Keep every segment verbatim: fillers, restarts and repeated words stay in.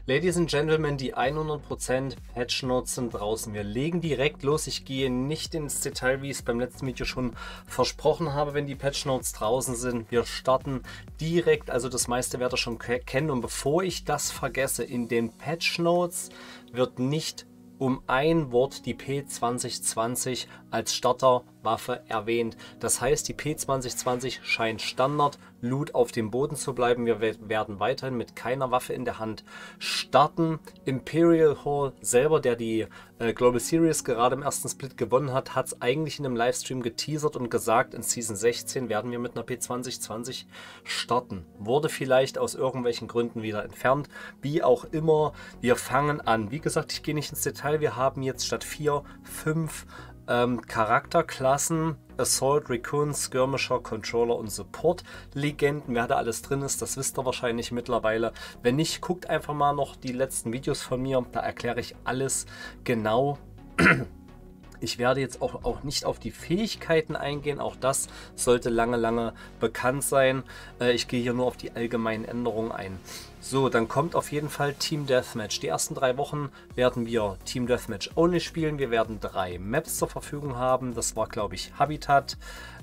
Ladies and Gentlemen, die hundert Prozent Patch Notes sind draußen. Wir legen direkt los. Ich gehe nicht ins Detail, wie ich es beim letzten Video schon versprochen habe, wenn die Patch Notes draußen sind. Wir starten direkt, also das meiste werdet ihr schon kennen. Und bevor ich das vergesse, in den Patch Notes wird nicht um ein Wort die P zwanzig zwanzig als Starterwaffe erwähnt. Das heißt, die P zwanzig zwanzig scheint Standard Loot auf dem Boden zu bleiben. Wir werden weiterhin mit keiner Waffe in der Hand starten. Imperial Hall selber, der die äh, Global Series gerade im ersten Split gewonnen hat, hat es eigentlich in einem Livestream geteasert und gesagt, in Season sechzehn werden wir mit einer P zwanzig zwanzig starten. Wurde vielleicht aus irgendwelchen Gründen wieder entfernt. Wie auch immer, wir fangen an. Wie gesagt, ich gehe nicht ins Detail. Wir haben jetzt statt vier, fünf Ähm, Charakterklassen, Assault, Recon, Skirmisher, Controller und Support Legenden. Wer da alles drin ist, das wisst ihr wahrscheinlich mittlerweile. Wenn nicht, guckt einfach mal noch die letzten Videos von mir, da erkläre ich alles genau. Ich werde jetzt auch, auch nicht auf die Fähigkeiten eingehen, auch das sollte lange, lange bekannt sein. Äh, ich gehe hier nur auf die allgemeinen Änderungen ein. So, dann kommt auf jeden Fall Team Deathmatch. Die ersten drei Wochen werden wir Team Deathmatch Only spielen. Wir werden drei Maps zur Verfügung haben. Das war, glaube ich, Habitat,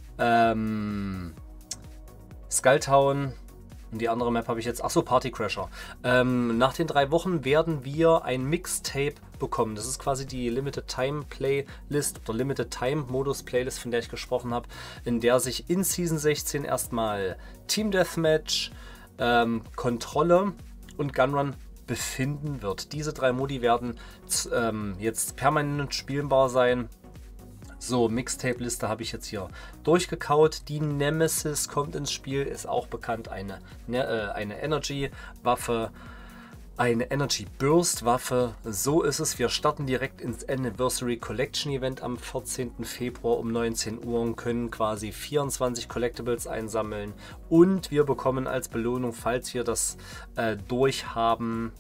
ähm, Skulltown. Und die andere Map habe ich jetzt, achso, Party Crasher. Ähm, nach den drei Wochen werden wir ein Mixtape bekommen. Das ist quasi die Limited Time Playlist oder Limited Time Modus Playlist, von der ich gesprochen habe, in der sich in Season sechzehn erstmal Team Deathmatch, ähm, Kontrolle und Gunrun befinden wird. Diese drei Modi werden ähm, jetzt permanent spielbar sein. So, Mixtape-Liste habe ich jetzt hier durchgekaut. Die Nemesis kommt ins Spiel, ist auch bekannt, eine, ne, äh, eine Energy-Waffe, eine Energy-Burst-Waffe. So ist es, wir starten direkt ins Anniversary Collection Event am vierzehnten Februar um neunzehn Uhr und können quasi vierundzwanzig Collectibles einsammeln. Und wir bekommen als Belohnung, falls wir das äh, durchhaben,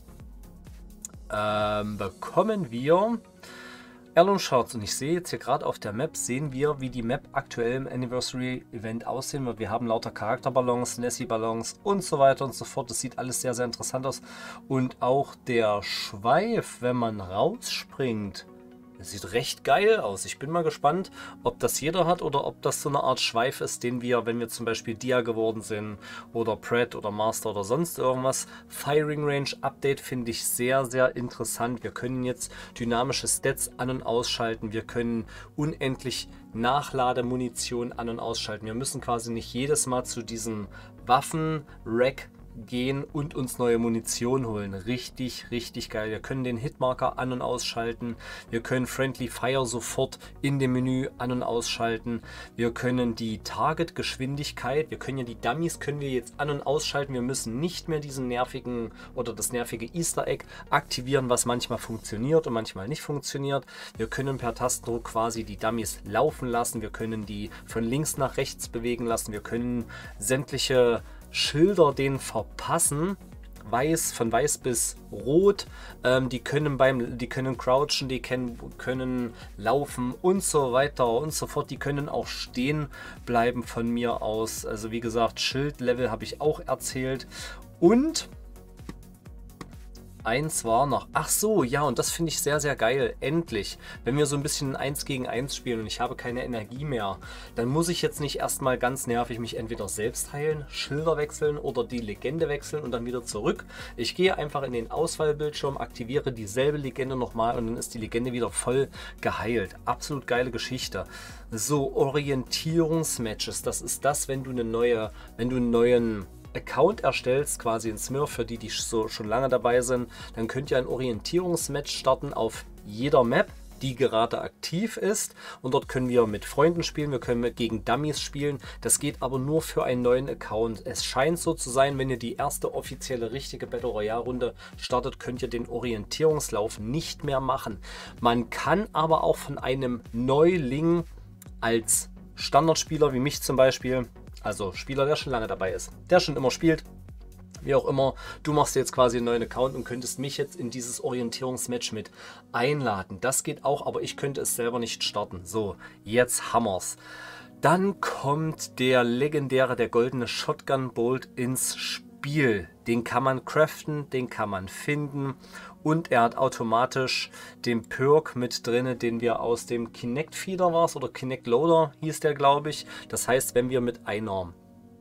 ähm, bekommen wir Heirloom Shards. Und ich sehe jetzt hier gerade auf der Map, sehen wir, wie die Map aktuell im Anniversary Event aussehen wird. Wir haben lauter Charakterballons, Nessie-Ballons und so weiter und so fort. Das sieht alles sehr, sehr interessant aus. Und auch der Schweif, wenn man rausspringt, das sieht recht geil aus. Ich bin mal gespannt, ob das jeder hat oder ob das so eine Art Schweif ist, den wir, wenn wir zum Beispiel Dia geworden sind oder Pred oder Master oder sonst irgendwas. Firing Range Update finde ich sehr, sehr interessant. Wir können jetzt dynamische Stats an- und ausschalten. Wir können unendlich Nachlademunition an- und ausschalten. Wir müssen quasi nicht jedes Mal zu diesem Waffen-Rack gehen und uns neue Munition holen. Richtig, richtig geil. Wir können den Hitmarker an- und ausschalten. Wir können Friendly Fire sofort in dem Menü an- und ausschalten. Wir können die Target-Geschwindigkeit, wir können ja die Dummies, können wir jetzt an- und ausschalten. Wir müssen nicht mehr diesen nervigen oder das nervige Easter Egg aktivieren, was manchmal funktioniert und manchmal nicht funktioniert. Wir können per Tastendruck quasi die Dummies laufen lassen. Wir können die von links nach rechts bewegen lassen. Wir können sämtliche Schilder denen verpassen, weiß, von weiß bis rot, ähm, die können beim, die können crouchen, die können, können laufen und so weiter und so fort, die können auch stehen bleiben von mir aus, also wie gesagt, Schildlevel habe ich auch erzählt. Und eins war noch, ach so, ja, und das finde ich sehr, sehr geil, endlich, wenn wir so ein bisschen eins gegen eins spielen und ich habe keine Energie mehr, dann muss ich jetzt nicht erstmal ganz nervig mich entweder selbst heilen, Schilder wechseln oder die Legende wechseln und dann wieder zurück. Ich gehe einfach in den Auswahlbildschirm, aktiviere dieselbe Legende nochmal und dann ist die Legende wieder voll geheilt. Absolut geile Geschichte. So, Orientierungsmatches, das ist das, wenn du eine neue, wenn du einen neuen Account erstellst, quasi in Smurf, für die, die so schon lange dabei sind, dann könnt ihr ein Orientierungsmatch starten auf jeder Map, die gerade aktiv ist, und dort können wir mit Freunden spielen, wir können gegen Dummies spielen. Das geht aber nur für einen neuen Account. Es scheint so zu sein, wenn ihr die erste offizielle richtige Battle Royale Runde startet, könnt ihr den Orientierungslauf nicht mehr machen. Man kann aber auch von einem Neuling als Standardspieler wie mich zum Beispiel, also Spieler, der schon lange dabei ist, der schon immer spielt, wie auch immer, du machst jetzt quasi einen neuen Account und könntest mich jetzt in dieses Orientierungsmatch mit einladen. Das geht auch, aber ich könnte es selber nicht starten. So, jetzt Hammers. Dann kommt der legendäre, der goldene Shotgun Bolt ins Spiel. Den kann man craften, den kann man finden und er hat automatisch den Perk mit drin, den wir aus dem Kinect Feeder war oder Kinect Loader hieß der, glaube ich. Das heißt, wenn wir mit einer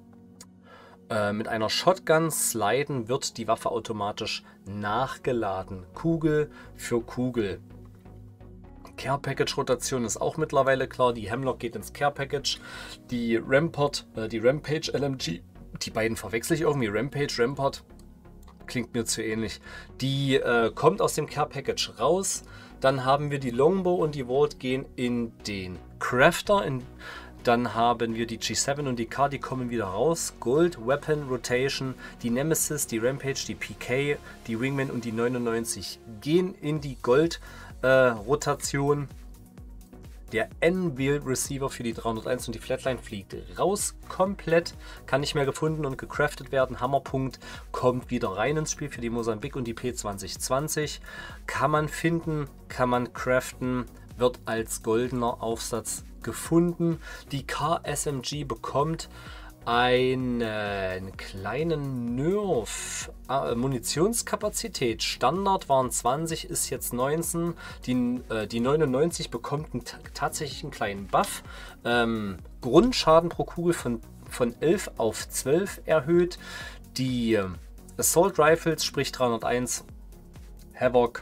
äh, mit einer Shotgun sliden, wird die Waffe automatisch nachgeladen. Kugel für Kugel. Care Package Rotation ist auch mittlerweile klar. Die Hemlock geht ins Care Package. Die Rampart, äh, die Rampage L M G, die beiden verwechsel ich irgendwie. Rampage, Rampart, klingt mir zu ähnlich. Die äh, kommt aus dem Care Package raus. Dann haben wir die Longbow und die Vault gehen in den Crafter. In, dann haben wir die G sieben und die K, die kommen wieder raus. Gold, Weapon, Rotation, die Nemesis, die Rampage, die P K, die Wingman und die neunundneunzig gehen in die Gold Äh, Rotation. Der N-Wheel Receiver für die dreihunderteins und die Flatline fliegt raus komplett, kann nicht mehr gefunden und gecraftet werden. Hammerpunkt kommt wieder rein ins Spiel für die Mosambik und die P zwanzig zwanzig. Kann man finden, kann man craften, wird als goldener Aufsatz gefunden. Die K S M G bekommt einen kleinen Nerf. Ah, Munitionskapazität. Standard waren zwanzig, ist jetzt neunzehn. Die, äh, die neunundneunzig bekommt einen, tatsächlich einen kleinen Buff. Ähm, Grundschaden pro Kugel von, von elf auf zwölf erhöht. Die äh, Assault Rifles, sprich dreihunderteins, Havoc,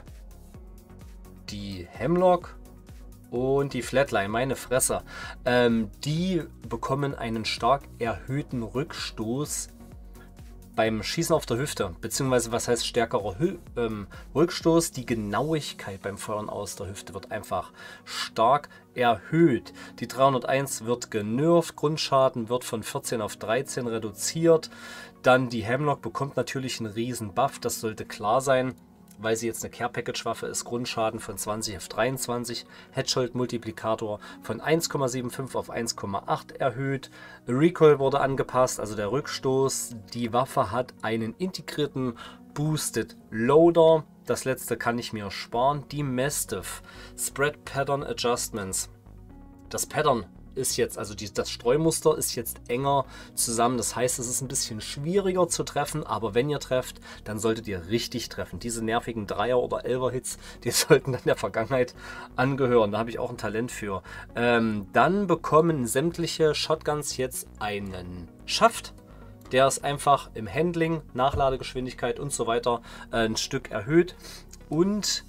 die Hemlock und die Flatline, meine Fresse, ähm, die bekommen einen stark erhöhten Rückstoß beim Schießen auf der Hüfte, beziehungsweise was heißt stärkerer Hü ähm, Rückstoß? Die Genauigkeit beim Feuern aus der Hüfte wird einfach stark erhöht. Die dreihunderteins wird genervt, Grundschaden wird von vierzehn auf dreizehn reduziert. Dann die Hemlock bekommt natürlich einen riesen Buff, das sollte klar sein, weil sie jetzt eine Care Package Waffe ist. Grundschaden von zwanzig auf dreiundzwanzig, Headshot Multiplikator von eins Komma fünfundsiebzig auf eins Komma acht erhöht, Recoil wurde angepasst, also der Rückstoß. Die Waffe hat einen integrierten Boosted Loader, das letzte kann ich mir sparen. Die Mastiff Spread Pattern Adjustments, das Pattern ist jetzt, also die, das Streumuster ist jetzt enger zusammen. Das heißt, es ist ein bisschen schwieriger zu treffen, aber wenn ihr trefft, dann solltet ihr richtig treffen. Diese nervigen Dreier- oder Elfer-Hits, die sollten dann der Vergangenheit angehören. Da habe ich auch ein Talent für. Ähm, dann bekommen sämtliche Shotguns jetzt einen Schaft. Der ist einfach im Handling, Nachladegeschwindigkeit und so weiter äh, ein Stück erhöht. Und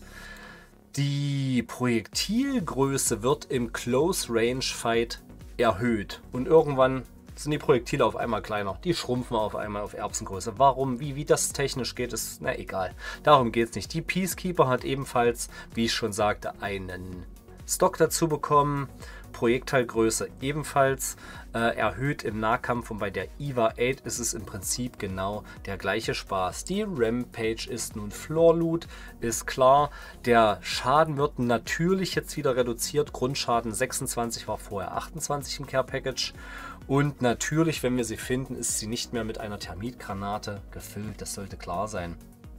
die Projektilgröße wird im Close Range Fight erhöht und irgendwann sind die Projektile auf einmal kleiner. Die schrumpfen auf einmal auf Erbsengröße. Warum, wie, wie das technisch geht, ist na egal. Darum geht es nicht. Die Peacekeeper hat ebenfalls, wie ich schon sagte, einen Stock dazu bekommen. Projektilgröße ebenfalls äh, erhöht im Nahkampf und bei der E V A acht ist es im Prinzip genau der gleiche Spaß. Die Rampage ist nun Floor Loot, ist klar. Der Schaden wird natürlich jetzt wieder reduziert. Grundschaden sechsundzwanzig war vorher achtundzwanzig im Care Package. Und natürlich, wenn wir sie finden, ist sie nicht mehr mit einer Thermitgranate gefüllt. Das sollte klar sein.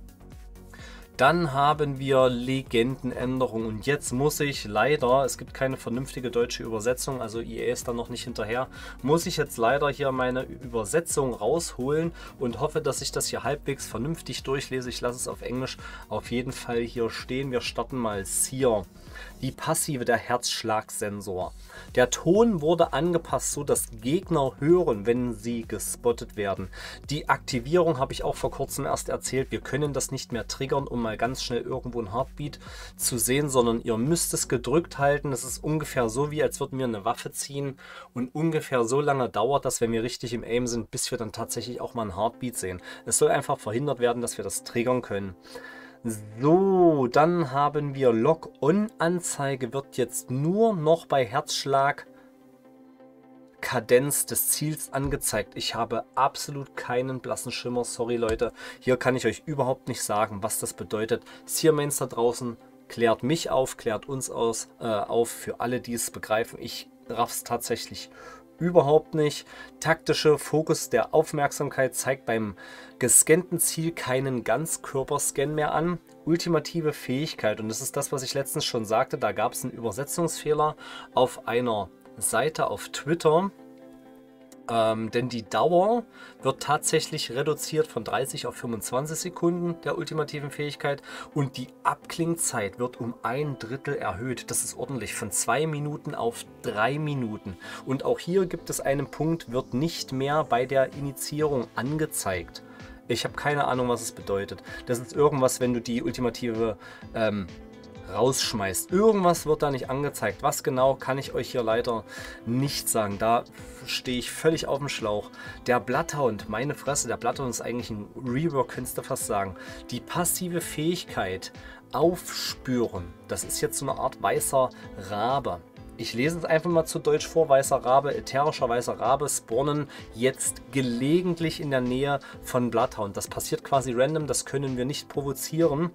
Dann haben wir Legendenänderungen und jetzt muss ich leider, es gibt keine vernünftige deutsche Übersetzung, also E A ist da noch nicht hinterher, muss ich jetzt leider hier meine Übersetzung rausholen und hoffe, dass ich das hier halbwegs vernünftig durchlese. Ich lasse es auf Englisch auf jeden Fall hier stehen. Wir starten mal Seer. Die passive, der Herzschlagsensor. Der Ton wurde angepasst, so dass Gegner hören, wenn sie gespottet werden. Die Aktivierung habe ich auch vor kurzem erst erzählt. Wir können das nicht mehr triggern, um mal ganz schnell irgendwo ein Heartbeat zu sehen, sondern ihr müsst es gedrückt halten. Das ist ungefähr so, wie als würden wir eine Waffe ziehen und ungefähr so lange dauert das, wenn wir richtig im Aim sind, bis wir dann tatsächlich auch mal ein Heartbeat sehen. Es soll einfach verhindert werden, dass wir das triggern können. So, dann haben wir Lock-on-Anzeige wird jetzt nur noch bei Herzschlag Kadenz des Ziels angezeigt. Ich habe absolut keinen blassen Schimmer, sorry Leute. Hier kann ich euch überhaupt nicht sagen, was das bedeutet. Seermains da draußen, klärt mich auf, klärt uns aus, äh, auf, für alle, die es begreifen. Ich raff's tatsächlich überhaupt nicht. Taktische Fokus der Aufmerksamkeit zeigt beim gescannten Ziel keinen Ganzkörperscan mehr an. Ultimative Fähigkeit, und das ist das, was ich letztens schon sagte, da gab es einen Übersetzungsfehler auf einer Seite auf Twitter. Ähm, denn die Dauer wird tatsächlich reduziert von dreißig auf fünfundzwanzig Sekunden der ultimativen Fähigkeit und die Abklingzeit wird um ein Drittel erhöht. Das ist ordentlich, von zwei Minuten auf drei Minuten. Und auch hier gibt es einen Punkt, wird nicht mehr bei der Initiierung angezeigt. Ich habe keine Ahnung, was es bedeutet. Das ist irgendwas, wenn du die ultimative ähm, rausschmeißt. Irgendwas wird da nicht angezeigt. Was genau, kann ich euch hier leider nicht sagen. Da stehe ich völlig auf dem Schlauch. Der Bloodhound, meine Fresse, der Bloodhound ist eigentlich ein Rework, könntest du fast sagen. Die passive Fähigkeit Aufspüren, das ist jetzt so eine Art weißer Rabe. Ich lese es einfach mal zu Deutsch vor. Weißer Rabe, ätherischer weißer Rabe spawnen jetzt gelegentlich in der Nähe von Bloodhound. Das passiert quasi random, das können wir nicht provozieren,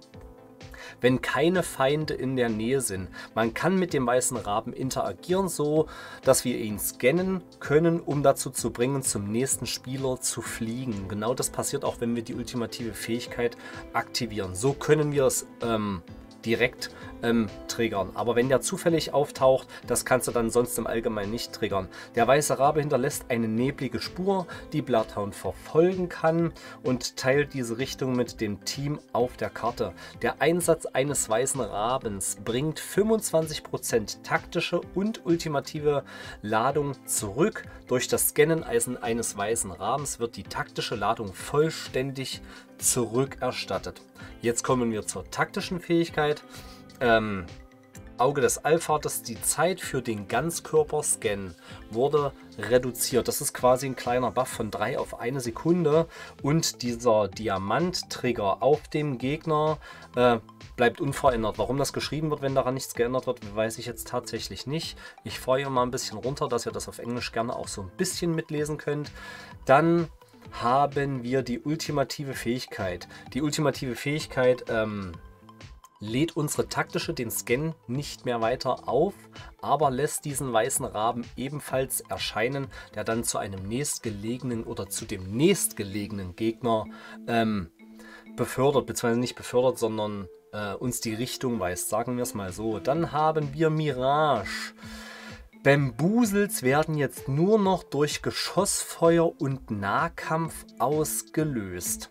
wenn keine Feinde in der Nähe sind. Man kann mit dem weißen Raben interagieren, so dass wir ihn scannen können, um dazu zu bringen, zum nächsten Spieler zu fliegen. Genau das passiert auch, wenn wir die ultimative Fähigkeit aktivieren. So können wir es ähm, direkt ähm, triggern. Aber wenn der zufällig auftaucht, das kannst du dann sonst im Allgemeinen nicht triggern. Der weiße Rabe hinterlässt eine neblige Spur, die Bloodhound verfolgen kann und teilt diese Richtung mit dem Team auf der Karte. Der Einsatz eines weißen Rabens bringt fünfundzwanzig Prozent taktische und ultimative Ladung zurück. Durch das Scannen eines weißen Rabens wird die taktische Ladung vollständig zurückerstattet. Jetzt kommen wir zur taktischen Fähigkeit. Ähm, Auge des Allvaters, die Zeit für den Ganzkörperscan wurde reduziert. Das ist quasi ein kleiner Buff von drei auf eine Sekunde und dieser Diamant-Trigger auf dem Gegner äh, bleibt unverändert. Warum das geschrieben wird, wenn daran nichts geändert wird, weiß ich jetzt tatsächlich nicht. Ich fahre hier mal ein bisschen runter, dass ihr das auf Englisch gerne auch so ein bisschen mitlesen könnt. Dann haben wir die ultimative Fähigkeit. Die ultimative Fähigkeit ähm, lädt unsere taktische, den Scan, nicht mehr weiter auf, aber lässt diesen weißen Raben ebenfalls erscheinen, der dann zu einem nächstgelegenen oder zu dem nächstgelegenen Gegner ähm, befördert, beziehungsweise nicht befördert, sondern äh, uns die Richtung weist, sagen wir es mal so. Dann haben wir Mirage. Bambusels werden jetzt nur noch durch Geschossfeuer und Nahkampf ausgelöst.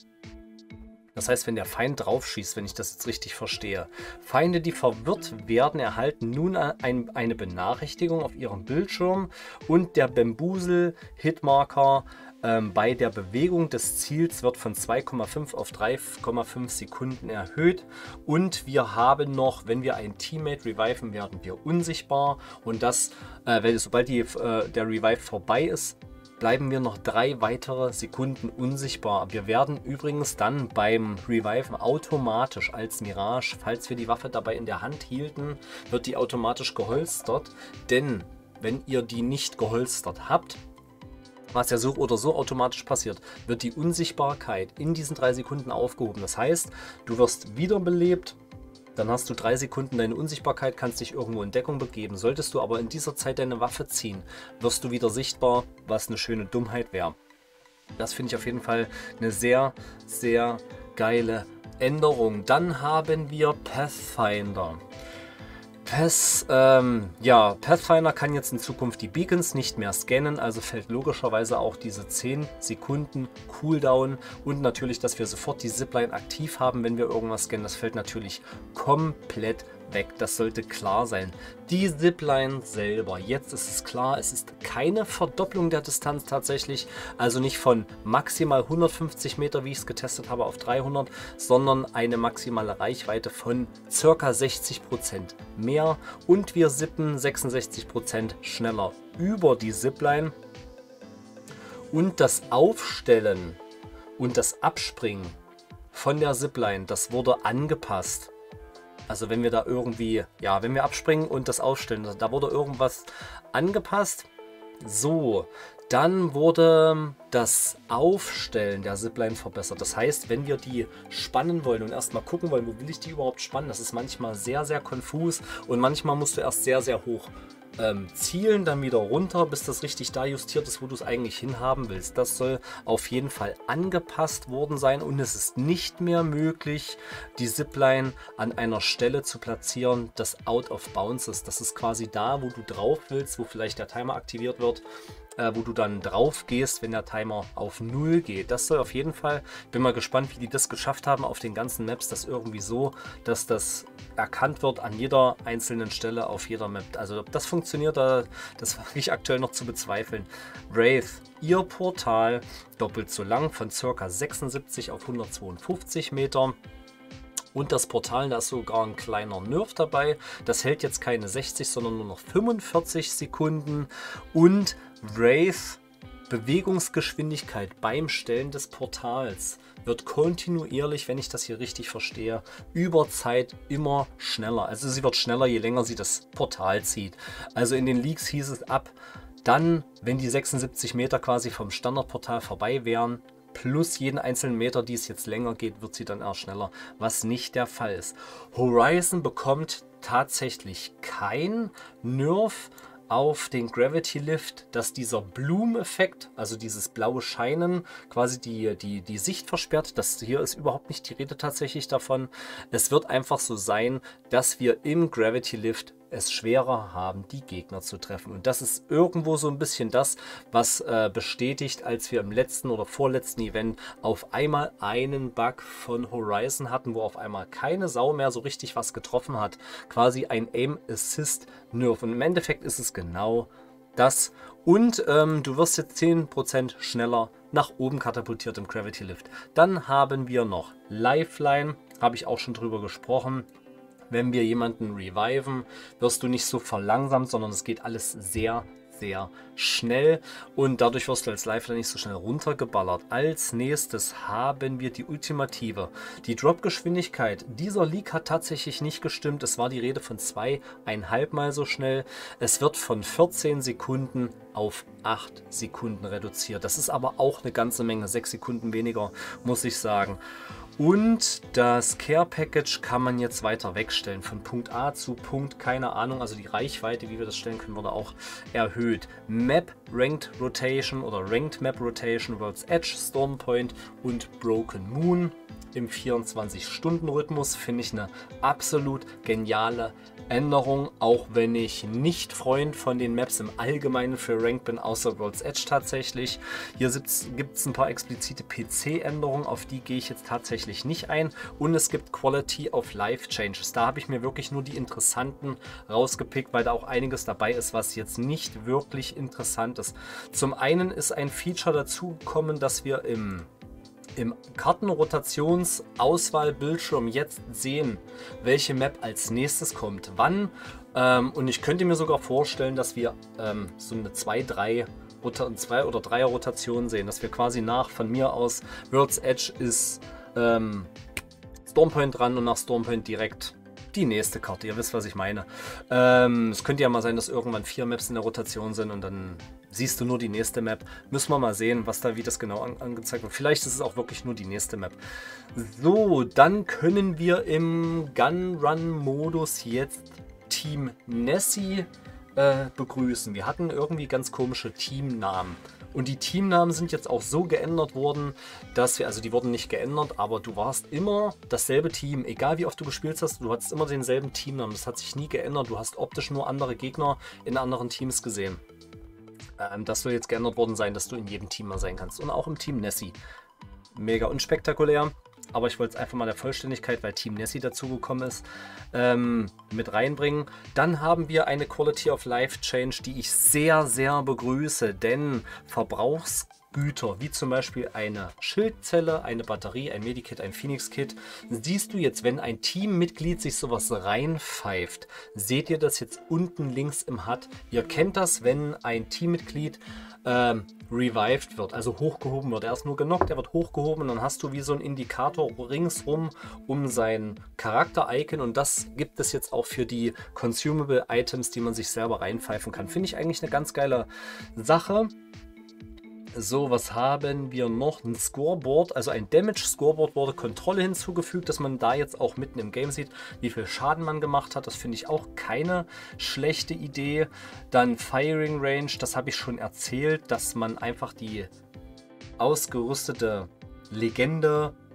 Das heißt, wenn der Feind drauf schießt, wenn ich das jetzt richtig verstehe. Feinde, die verwirrt werden, erhalten nun ein, eine Benachrichtigung auf ihrem Bildschirm und der Bambusel-Hitmarker ähm, bei der Bewegung des Ziels wird von zwei Komma fünf auf drei Komma fünf Sekunden erhöht. Und wir haben noch, wenn wir ein Teammate reviven, werden wir unsichtbar. Und das, äh, weil sobald die, äh, der Revive vorbei ist, bleiben wir noch drei weitere Sekunden unsichtbar. Wir werden übrigens dann beim Reviven automatisch als Mirage, falls wir die Waffe dabei in der Hand hielten, wird die automatisch geholstert. Denn wenn ihr die nicht geholstert habt, was ja so oder so automatisch passiert, wird die Unsichtbarkeit in diesen drei Sekunden aufgehoben. Das heißt, du wirst wiederbelebt. Dann hast du drei Sekunden deine Unsichtbarkeit, kannst dich irgendwo in Deckung begeben. Solltest du aber in dieser Zeit deine Waffe ziehen, wirst du wieder sichtbar, was eine schöne Dummheit wäre. Das finde ich auf jeden Fall eine sehr, sehr geile Änderung. Dann haben wir Pathfinder. Path, ähm, ja, Pathfinder kann jetzt in Zukunft die Beacons nicht mehr scannen, also fällt logischerweise auch diese zehn Sekunden Cooldown und natürlich, dass wir sofort die Zipline aktiv haben, wenn wir irgendwas scannen, das fällt natürlich komplett weg. Das sollte klar sein. Die Zipline selber, jetzt ist es klar, es ist keine Verdopplung der Distanz tatsächlich, also nicht von maximal hundertfünfzig Meter, wie ich es getestet habe, auf dreihundert, sondern eine maximale Reichweite von ca. sechzig Prozent mehr und wir zippen sechsundsechzig Prozent schneller über die Zipline und das Aufstellen und das Abspringen von der Zipline, das wurde angepasst. Also wenn wir da irgendwie, ja, wenn wir abspringen und das aufstellen, da wurde irgendwas angepasst. So, dann wurde das Aufstellen der Zipline verbessert. Das heißt, wenn wir die spannen wollen und erstmal gucken wollen, wo will ich die überhaupt spannen, das ist manchmal sehr, sehr konfus und manchmal musst du erst sehr, sehr hoch ähm, zielen, dann wieder runter, bis das richtig da justiert ist, wo du es eigentlich hinhaben willst. Das soll auf jeden Fall angepasst worden sein und es ist nicht mehr möglich, die Zipline an einer Stelle zu platzieren, das out of bounds ist. Das ist quasi da, wo du drauf willst, wo vielleicht der Timer aktiviert wird. äh, wo du dann drauf gehst, wenn der Timer auf null geht. Das soll auf jeden Fall, bin mal gespannt, wie die das geschafft haben auf den ganzen Maps, das irgendwie so, dass das erkannt wird an jeder einzelnen Stelle auf jeder Map. Also ob das funktioniert, das war ich aktuell noch zu bezweifeln. Wraith, ihr Portal, doppelt so lang, von ca. sechsundsiebzig auf hundertzweiundfünfzig Meter. Und das Portal, da ist sogar ein kleiner Nerf dabei. Das hält jetzt keine sechzig, sondern nur noch fünfundvierzig Sekunden. Und Wraith, Bewegungsgeschwindigkeit beim Stellen des Portals wird kontinuierlich, wenn ich das hier richtig verstehe, über Zeit immer schneller. Also sie wird schneller, je länger sie das Portal zieht. Also in den Leaks hieß es ab, dann, wenn die sechsundsiebzig Meter quasi vom Standardportal vorbei wären, plus jeden einzelnen Meter, die es jetzt länger geht, wird sie dann erst schneller, was nicht der Fall ist. Horizon bekommt tatsächlich kein Nerf auf den Gravity Lift, dass dieser Bloom-Effekt, also dieses blaue Scheinen, quasi die, die, die Sicht versperrt. Das hier ist überhaupt nicht die Rede tatsächlich davon. Es wird einfach so sein, dass wir im Gravity Lift es schwerer haben, die Gegner zu treffen. Und das ist irgendwo so ein bisschen das, was äh, bestätigt, als wir im letzten oder vorletzten Event auf einmal einen Bug von Horizon hatten, wo auf einmal keine Sau mehr so richtig was getroffen hat. Quasi ein Aim Assist Nerf. Und im Endeffekt ist es genau das. Und ähm, du wirst jetzt zehn Prozent schneller nach oben katapultiert im Gravity Lift. Dann haben wir noch Lifeline, habe ich auch schon drüber gesprochen. Wenn wir jemanden reviven, wirst du nicht so verlangsamt, sondern es geht alles sehr, sehr schnell und dadurch wirst du als Lifeline nicht so schnell runtergeballert. Als nächstes haben wir die Ultimative. Die Drop-Geschwindigkeit. Dieser Leak hat tatsächlich nicht gestimmt. Es war die Rede von zweieinhalb Mal so schnell. Es wird von vierzehn Sekunden auf acht Sekunden reduziert. Das ist aber auch eine ganze Menge. sechs Sekunden weniger, muss ich sagen. Und das Care Package kann man jetzt weiter wegstellen. Von Punkt A zu Punkt, keine Ahnung. Also die Reichweite, wie wir das stellen können, wurde auch erhöht. Map Ranked Rotation oder Ranked Map Rotation, World's Edge, Stormpoint und Broken Moon im vierundzwanzig Stunden Rhythmus. Finde ich eine absolut geniale Änderung, auch wenn ich nicht Freund von den Maps im Allgemeinen für Ranked bin, außer World's Edge tatsächlich. Hier gibt es ein paar explizite P C-Änderungen, auf die gehe ich jetzt tatsächlich nicht ein. Und es gibt Quality of Life Changes. Da habe ich mir wirklich nur die interessanten rausgepickt, weil da auch einiges dabei ist, was jetzt nicht wirklich interessant ist. Zum einen ist ein Feature dazugekommen, dass wir im im Kartenrotationsauswahlbildschirm jetzt sehen, welche Map als nächstes kommt, wann. Ähm, und ich könnte mir sogar vorstellen, dass wir ähm, so eine zwei, drei zwei oder dreier Rotation sehen, dass wir quasi nach, von mir aus, World's Edge ist ähm, Stormpoint dran und nach Stormpoint direkt die nächste Karte. Ihr wisst, was ich meine. Ähm, es könnte ja mal sein, dass irgendwann vier Maps in der Rotation sind und dann siehst du nur die nächste Map. Müssen wir mal sehen, was da, wie das genau an, angezeigt wird. Vielleicht ist es auch wirklich nur die nächste Map. So, dann können wir im Gun-Run-Modus jetzt Team Nessie äh, begrüßen. Wir hatten irgendwie ganz komische Teamnamen. Und die Teamnamen sind jetzt auch so geändert worden, dass wir, also die wurden nicht geändert, aber du warst immer dasselbe Team, egal wie oft du gespielt hast, du hattest immer denselben Teamnamen. Das hat sich nie geändert, du hast optisch nur andere Gegner in anderen Teams gesehen. Ähm, das soll jetzt geändert worden sein, dass du in jedem Team mal sein kannst und auch im Team Nessie. Mega unspektakulär. Aber ich wollte es einfach mal der Vollständigkeit, weil Team Nessie dazugekommen ist, ähm, mit reinbringen. Dann haben wir eine Quality of Life Change, die ich sehr, sehr begrüße, denn Verbrauchsgüter, wie zum Beispiel eine Schildzelle, eine Batterie, ein Medikit, ein Phoenix-Kit, siehst du jetzt, wenn ein Teammitglied sich sowas reinpfeift, seht ihr das jetzt unten links im H U D. Ihr kennt das, wenn ein Teammitglied ähm, revived wird, also hochgehoben wird. Er ist nur genockt, er wird hochgehoben und dann hast du wie so einen Indikator ringsrum um sein Charakter-Icon und das gibt es jetzt auch für die Consumable Items, die man sich selber reinpfeifen kann. Finde ich eigentlich eine ganz geile Sache. So, was haben wir noch? Ein Scoreboard, also ein Damage Scoreboard wurde Kontrolle hinzugefügt, dass man da jetzt auch mitten im Game sieht, wie viel Schaden man gemacht hat. Das finde ich auch keine schlechte Idee. Dann Firing Range, das habe ich schon erzählt, dass man einfach die ausgerüstete Legende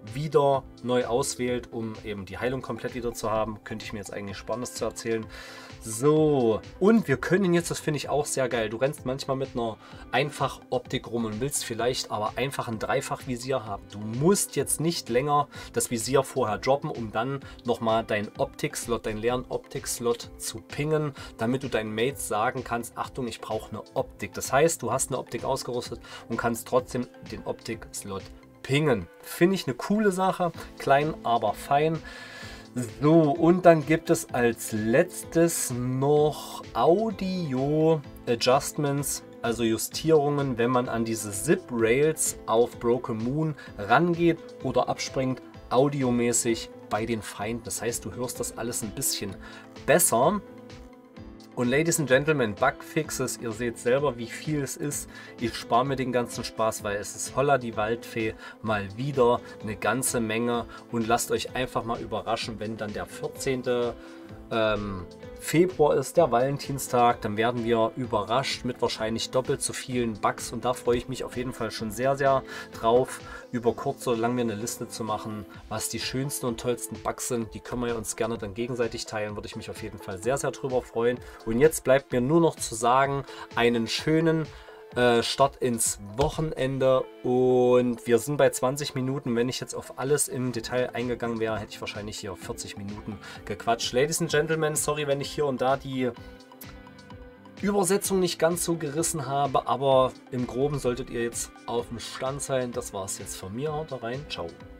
wieder neu auswählt, um eben die Heilung komplett wieder zu haben. Könnte ich mir jetzt eigentlich Spannendes zu erzählen. So, und wir können jetzt, das finde ich auch sehr geil, du rennst manchmal mit einer Einfach-Optik rum und willst vielleicht aber einfach ein Dreifach-Visier haben. Du musst jetzt nicht länger das Visier vorher droppen, um dann nochmal deinen Optik-Slot, deinen leeren Optik-Slot zu pingen, damit du deinen Mates sagen kannst, Achtung, ich brauche eine Optik. Das heißt, du hast eine Optik ausgerüstet und kannst trotzdem den Optik-Slot pingen. Finde ich eine coole Sache, klein, aber fein. So, und dann gibt es als letztes noch Audio Adjustments, also Justierungen, wenn man an diese Zip Rails auf Broken Moon rangeht oder abspringt, audiomäßig bei den Feinden. Das heißt, du hörst das alles ein bisschen besser. Und Ladies and Gentlemen, Bugfixes, ihr seht selber, wie viel es ist. Ich spare mir den ganzen Spaß, weil es ist Holla die Waldfee mal wieder eine ganze Menge. Und lasst euch einfach mal überraschen, wenn dann der vierzehnte Ähm, Februar ist, der Valentinstag, dann werden wir überrascht mit wahrscheinlich doppelt so vielen Bugs. Und da freue ich mich auf jeden Fall schon sehr, sehr drauf, über kurz oder lang mir eine Liste zu machen, was die schönsten und tollsten Bugs sind. Die können wir uns gerne dann gegenseitig teilen, würde ich mich auf jeden Fall sehr, sehr drüber freuen. Und jetzt bleibt mir nur noch zu sagen, einen schönen äh, Start ins Wochenende, und wir sind bei zwanzig Minuten. Wenn ich jetzt auf alles im Detail eingegangen wäre, hätte ich wahrscheinlich hier vierzig Minuten gequatscht. Ladies and Gentlemen, sorry, wenn ich hier und da die Übersetzung nicht ganz so gerissen habe, aber im Groben solltet ihr jetzt auf dem Stand sein. Das war es jetzt von mir. Haut rein, ciao.